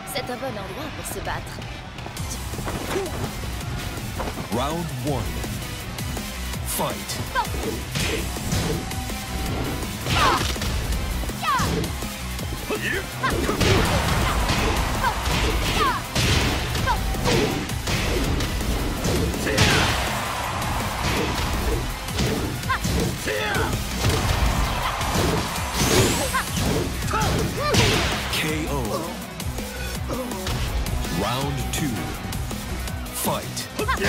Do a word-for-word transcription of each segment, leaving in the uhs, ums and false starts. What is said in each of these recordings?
C'est un bon endroit pour se battre. Round one. Fight. K O. Round two. Fight.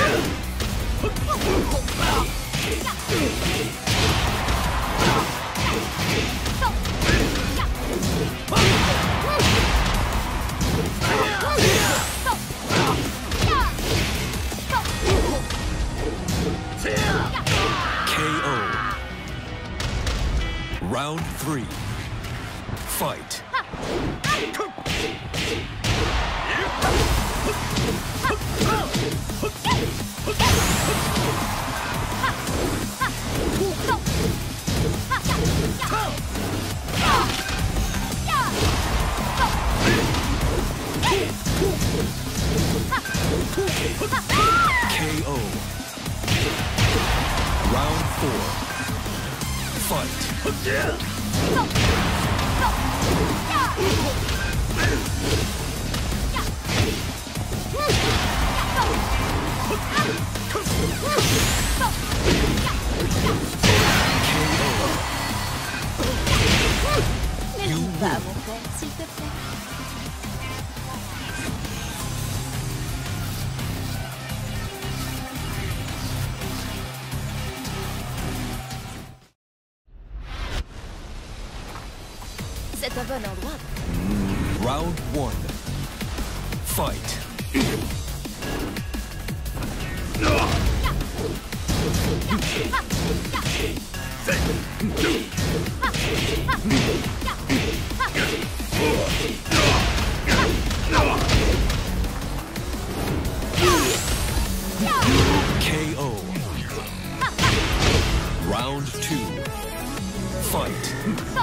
K O. Round three. Fight. K O. Round four. Fight. Ne joue pas, mon père, s'il te plaît. C'est un bon endroit. Round one. Fight. K O. Round two. Fight.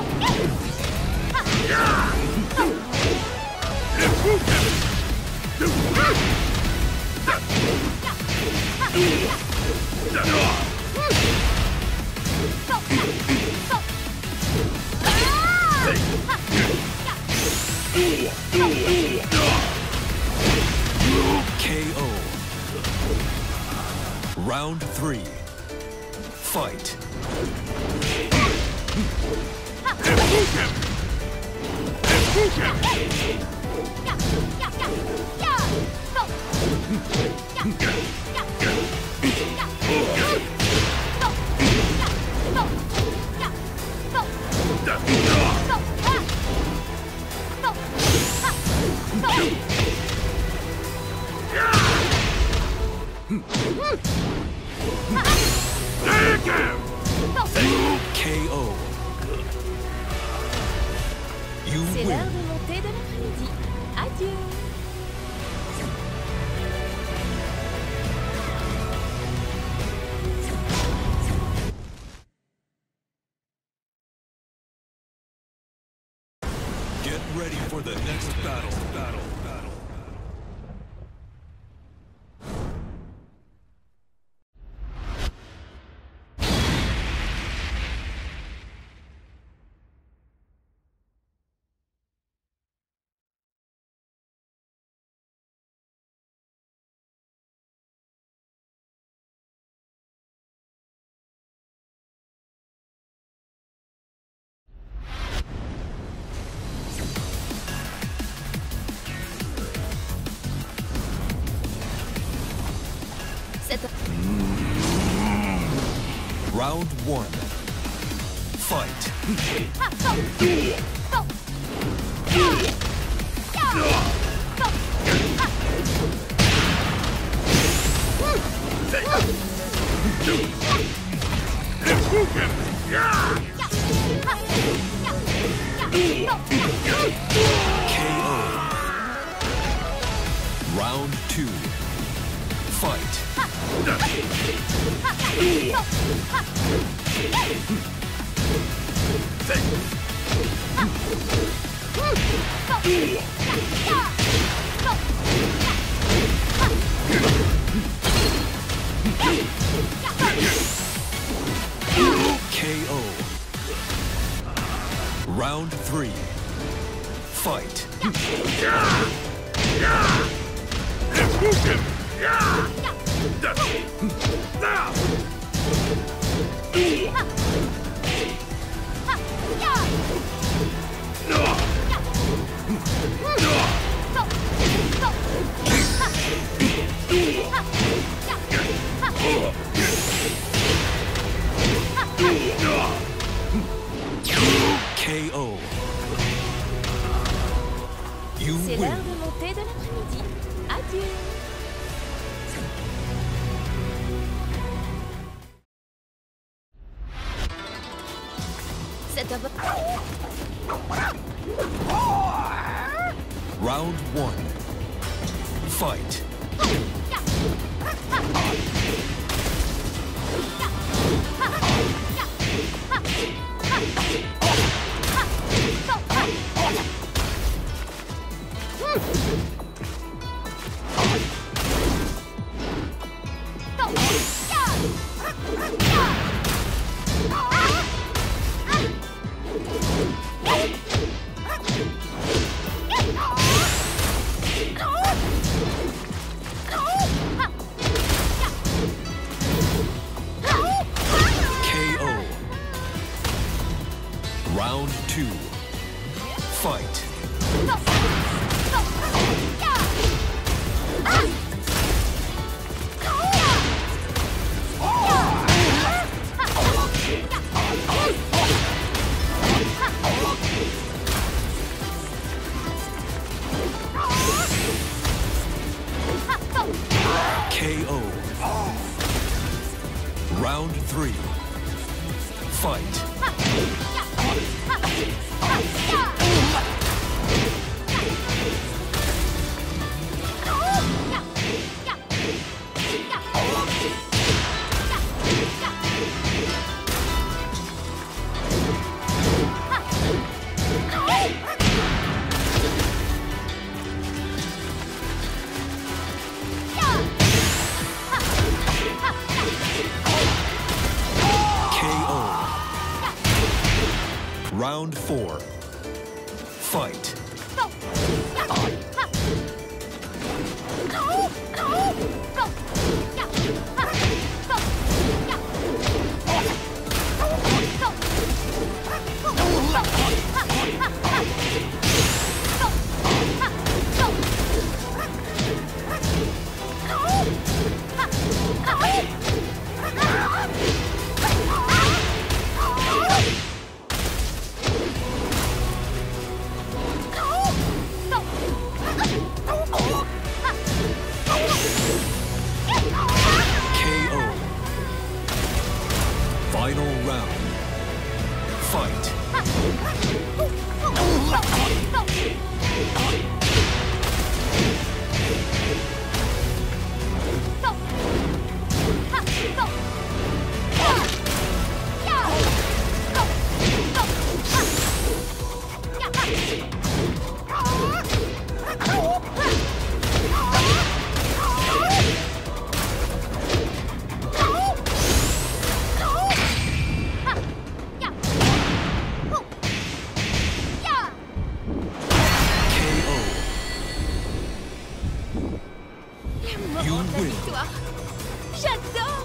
K O. Round three. Fight. K O. You C'est win. l'heure de monter de l'après-midi. Adieu. Get ready for the next battle. Battle. Battle. C'est un... Round one. Fight. K O. Round two. Fight. three. Fight. K O. You C'est win. l'heure de monter de l'après-midi. Adieu. C'est un bon... Round one. Fight. K O. Round two. Fight. K O. Round three. Fight. Round four. Fight. K O. Final round. Fight. You win. J'adore.